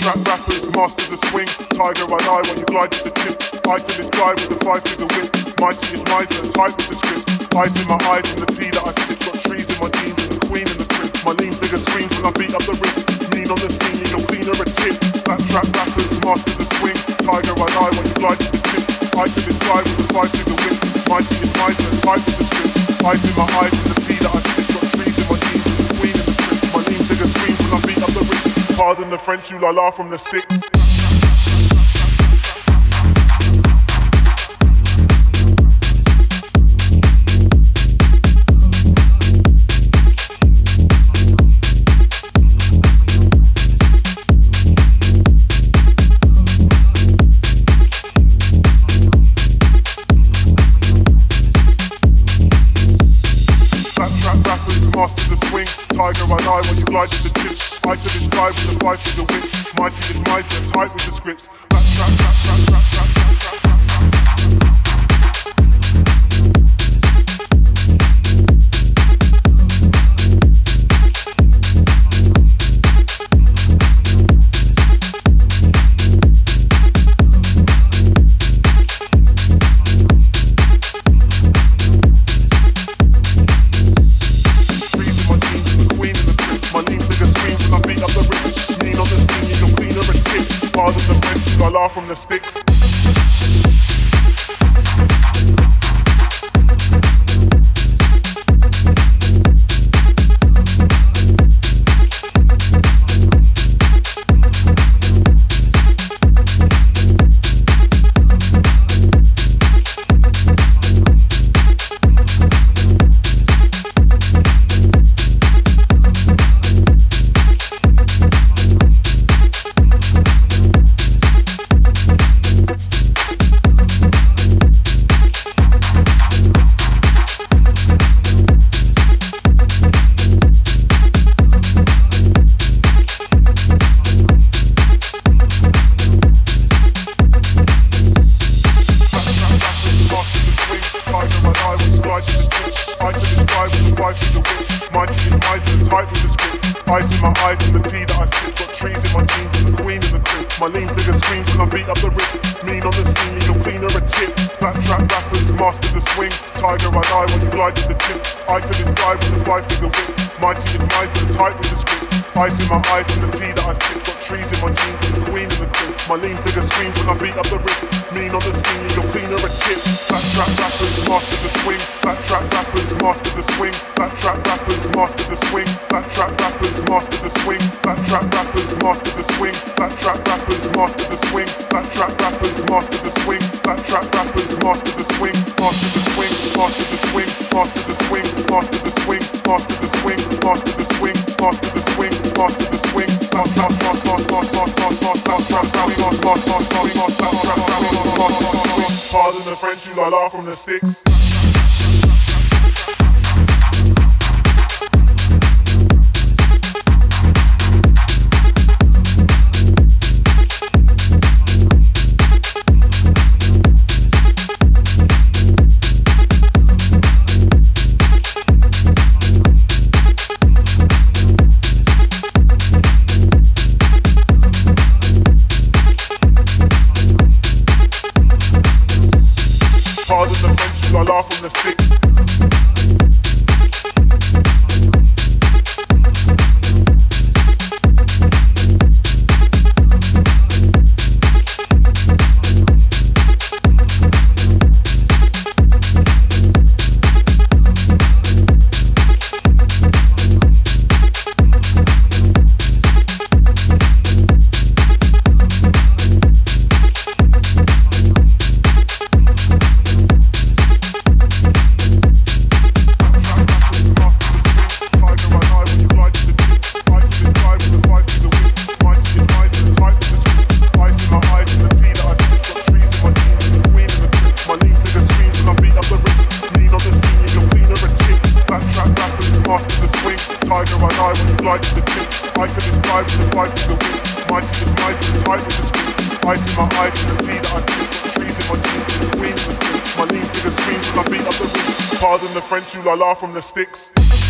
trap rappers master the swing. Tiger and I when you glide to the tip. I to this guy with the 5-figure whip. Mighty is miser, tight with the scripts. Ice in my eyes and the tea that I sip. Got trees in my jeans and the queen in the crib. My lean figure screams when I beat up the rip. Mean on the scene, you'll cleaner a tip. That trap rappers master the swing. Tiger and I when you glide to the tip. I to this guy with the 5-figure whip. Mighty is miser, tight with the scripts. Ice in my eyes and the tea that I sip. Got trees in my jeans and the queen in the crib. My lean figure screams when I beat up the rip. Pardon the French, you la la from the sticks. Master the swing, Tiger and I when you glide to the tip. I to this guy with the 5-figure whip. Mighty is miser, tight with the scripts. Back, trap, trap, trap, trap, trap, trap, trap, trap. From the sticks. Ice in my eyes and the tea that I sip. Got trees in my jeans and the queen in the crib. My lean figure screams when I beat up the rip. Mean on the scene, you'll cleaner a tip. Black trap rappers master the swing. Tiger and I when you glide to the tip. I to this guy with the 5-figure whip. Mighty is miser, tight with the scripts. Ice in my eyes and the tea that I sip. Got trees in my jeans and the queen in the crib. My lean figure screams when I beat up the rip. Mean on the scene, you'll cleaner a tip. Black trap rappers master the swing. Black trap rappers master the swing. Black trap rappers master the swing. Black trap rappers master the swing. Black trap rappers master the swing. Black trap rappers master the swing. Black trap rappers master the swing. Black trap rappers master the swing. Master the swing. Master the swing. Master the swing. Master the swing. Master the swing. Master the swing. Master the swing. Master the swing. Pardon the French, you la la from the sticks. Pardon the French, you la la from the sticks. Tiger and I when you glide to the tip. I to this guy with the 5-figure whip. Mighty is miser, tight with the script. Ice in my eyes and the tea that I sip. Got trees in my jeans and the queen in the crib. My lean figure screams when I beat up the rip. Pardon the French, you la la from the sticks.